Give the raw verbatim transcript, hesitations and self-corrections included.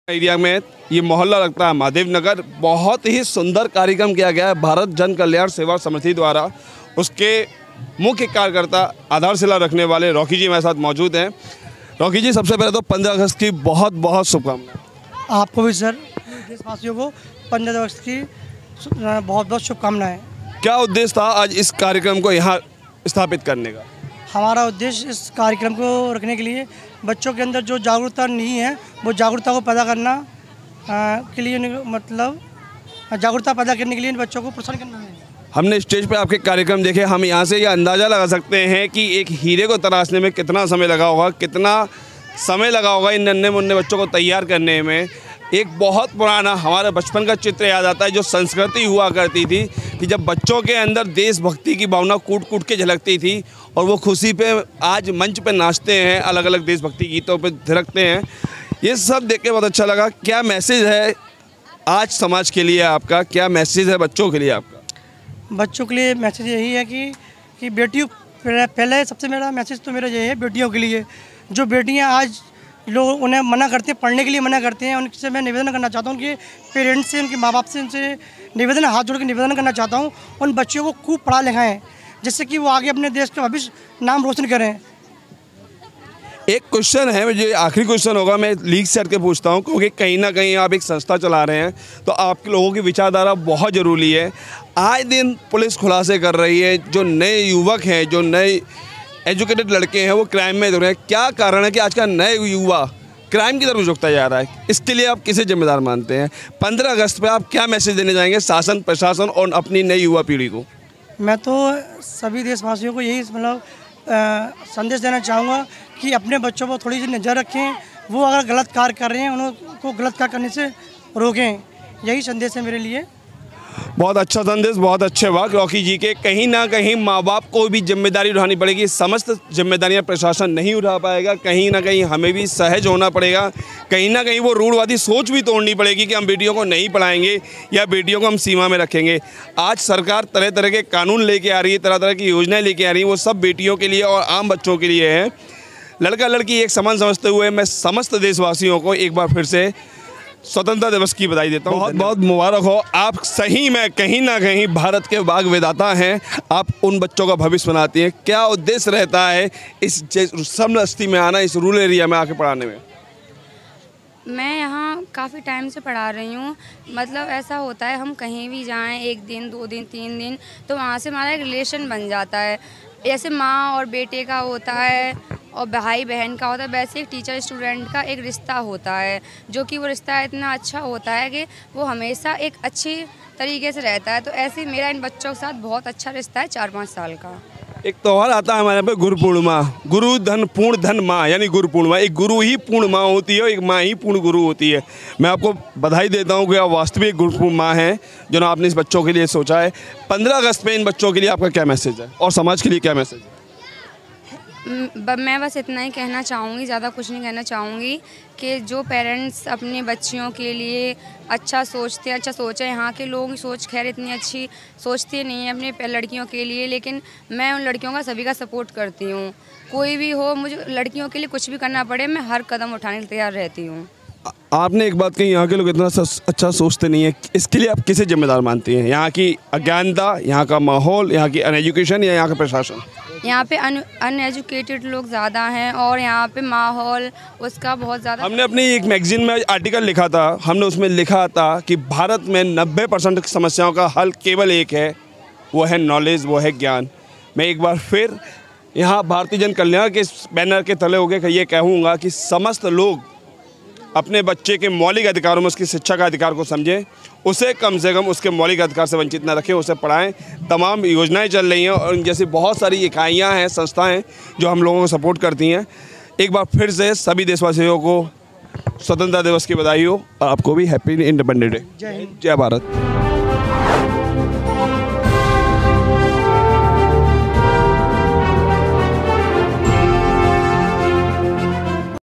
Area में ये मोहल्ला लगता है महादेव नगर। बहुत ही सुंदर कार्यक्रम किया गया है भारत जन कल्याण सेवा समिति द्वारा। उसके मुख्य कार्यकर्ता आधारशिला रखने वाले रॉकी जी हमारे साथ मौजूद हैं। रॉकी जी, सबसे पहले तो पंद्रह अगस्त की बहुत बहुत शुभकामनाएं। आपको भी सर, देशवासियों को पंद्रह अगस्त की बहुत बहुत शुभकामनाएं। क्या उद्देश्य था आज इस कार्यक्रम को यहाँ स्थापित करने का? हमारा उद्देश्य इस कार्यक्रम को रखने के लिए बच्चों के अंदर जो जागरूकता नहीं है वो जागरूकता को पैदा करना आ, के लिए, मतलब जागरूकता पैदा करने के लिए बच्चों को प्रोत्साहन करना है। हमने स्टेज पे आपके कार्यक्रम देखे, हम यहाँ से ये यह अंदाज़ा लगा सकते हैं कि एक हीरे को तराशने में कितना समय लगा होगा, कितना समय लगा होगा इन नन्हे मुन्ने बच्चों को तैयार करने में। एक बहुत पुराना हमारे बचपन का चित्र याद आता है, जो संस्कृति हुआ करती थी कि जब बच्चों के अंदर देशभक्ति की भावना कूट कूट के झलकती थी और वो खुशी पे आज मंच पे नाचते हैं, अलग अलग देशभक्ति गीतों पे थिरकते हैं। ये सब देख के बहुत अच्छा लगा। क्या मैसेज है आज समाज के लिए आपका, क्या मैसेज है बच्चों के लिए आपका? बच्चों के लिए मैसेज यही है कि कि बेटियों, पहले सबसे मेरा मैसेज तो मेरा यही है बेटियों के लिए। जो बेटियां आज लोग उन्हें मना करते हैं, पढ़ने के लिए मना करते हैं, उनसे मैं निवेदन करना चाहता हूं, उनके पेरेंट्स से, उनके माँ बाप से उनसे निवेदन, हाथ जोड़ के निवेदन करना चाहता हूं, उन बच्चों को खूब पढ़ा लिखाएं जिससे कि वो आगे अपने देश का भविष्य नाम रोशन करें। एक क्वेश्चन है, मुझे आखिरी क्वेश्चन होगा, मैं लीग से हट के पूछता हूँ, क्योंकि कहीं ना कहीं आप एक संस्था चला रहे हैं तो आप लोगों की विचारधारा बहुत ज़रूरी है। आए दिन पुलिस खुलासे कर रही है, जो नए युवक हैं, जो नए एजुकेटेड लड़के हैं वो क्राइम में जुड़ रहे हैं। क्या कारण है कि आज का नए युवा क्राइम की तरफ झुकता जा रहा है? इसके लिए आप किसे जिम्मेदार मानते हैं? पंद्रह अगस्त पे आप क्या मैसेज देने जाएंगे शासन, प्रशासन और अपनी नई युवा पीढ़ी को? मैं तो सभी देशवासियों को यही मतलब संदेश देना चाहूँगा कि अपने बच्चों पर थोड़ी सी नज़र रखें। वो अगर गलत कार्य कर रहे हैं उनको गलत कार्य करने से रोकें। यही संदेश है मेरे लिए। बहुत अच्छा संदेश, बहुत अच्छे वाक्य रॉकी जी के। कहीं ना कहीं माँ बाप को भी जिम्मेदारी उठानी पड़ेगी, समस्त जिम्मेदारियां प्रशासन नहीं उठा पाएगा। कहीं ना कहीं हमें भी सहज होना पड़ेगा, कहीं ना कहीं वो रूढ़वादी सोच भी तोड़नी पड़ेगी कि हम बेटियों को नहीं पढ़ाएंगे या बेटियों को हम सीमा में रखेंगे। आज सरकार तरह तरह के कानून लेके आ रही है, तरह तरह की योजनाएँ लेके आ रही हैं, वो सब बेटियों के लिए और आम बच्चों के लिए है। लड़का लड़की एक समान समझते हुए मैं समस्त देशवासियों को एक बार फिर से स्वतंत्रता दिवस की बधाई देता हूँ। बहुत बहुत मुबारक हो। आप सही में कहीं ना कहीं भारत के बाग विधाता हैं। आप उन बच्चों का भविष्य बनाती हैं। क्या उद्देश्य रहता है इस समरस्ती में आना, इस रूरल एरिया में आके पढ़ाने में? मैं यहाँ काफ़ी टाइम से पढ़ा रही हूँ। मतलब ऐसा होता है, हम कहीं भी जाएं, एक दिन, दो दिन, तीन दिन, तो वहाँ से हमारा एक रिलेशन बन जाता है। जैसे माँ और बेटे का होता है और भाई बहन का होता है, वैसे एक टीचर स्टूडेंट का एक रिश्ता होता है, जो कि वो रिश्ता इतना अच्छा होता है कि वो हमेशा एक अच्छी तरीके से रहता है। तो ऐसे मेरा इन बच्चों के साथ बहुत अच्छा रिश्ता है, चार पाँच साल का। एक त्यौहार आता है हमारे यहाँ पे, गुरु पूर्णिमा। गुरु धन पूर्ण धन माँ, यानी गुरु पूर्णिमा। एक गुरु ही पूर्ण माँ होती है, एक माँ ही पूर्ण गुरु होती है। मैं आपको बधाई देता हूँ कि आप वास्तविक गुरु पूर्ण माँ हैं, जो आपने इस बच्चों के लिए सोचा है। पंद्रह अगस्त पे इन बच्चों के लिए आपका क्या मैसेज है और समाज के लिए क्या मैसेज है? मैं बस इतना ही कहना चाहूँगी, ज़्यादा कुछ नहीं कहना चाहूँगी, कि जो पेरेंट्स अपने बच्चियों के लिए अच्छा सोचते हैं, अच्छा सोचें। यहाँ के लोगों की सोच खैर इतनी अच्छी सोचते नहीं है अपने लड़कियों के लिए, लेकिन मैं उन लड़कियों का सभी का सपोर्ट करती हूँ। कोई भी हो, मुझे लड़कियों के लिए कुछ भी करना पड़े, मैं हर कदम उठाने के लिए तैयार रहती हूँ। आपने एक बात कही, यहाँ के लोग इतना अच्छा सोचते नहीं है। इसके लिए आप किसे जिम्मेदार मानती हैं? यहाँ की अज्ञानता, यहाँ का माहौल, यहाँ की अनएजुकेशन या यहाँ का प्रशासन? यहाँ पे अन अनएजुकेटेड लोग ज़्यादा हैं और यहाँ पे माहौल उसका बहुत ज़्यादा। हमने अपनी एक मैगजीन में आर्टिकल लिखा था, हमने उसमें लिखा था कि भारत में नब्बे परसेंट समस्याओं का हल केवल एक है, वो है नॉलेज, वो है ज्ञान। मैं एक बार फिर यहाँ भारतीय जन कल्याण के बैनर के तले होकर ये कहूँगा कि समस्त लोग अपने बच्चे के मौलिक अधिकारों में उसकी शिक्षा का अधिकार को समझें, उसे कम से कम उसके मौलिक अधिकार से वंचित न रखें, उसे पढ़ाएं। तमाम योजनाएं चल रही हैं और जैसी बहुत सारी इकाइयां हैं, संस्थाएं जो हम लोगों को सपोर्ट करती हैं। एक बार फिर से सभी देशवासियों को स्वतंत्रता दिवस की बधाई हो और आपको भी हैप्पी इंडिपेंडेंस डे। जय हिंद, जय भारत।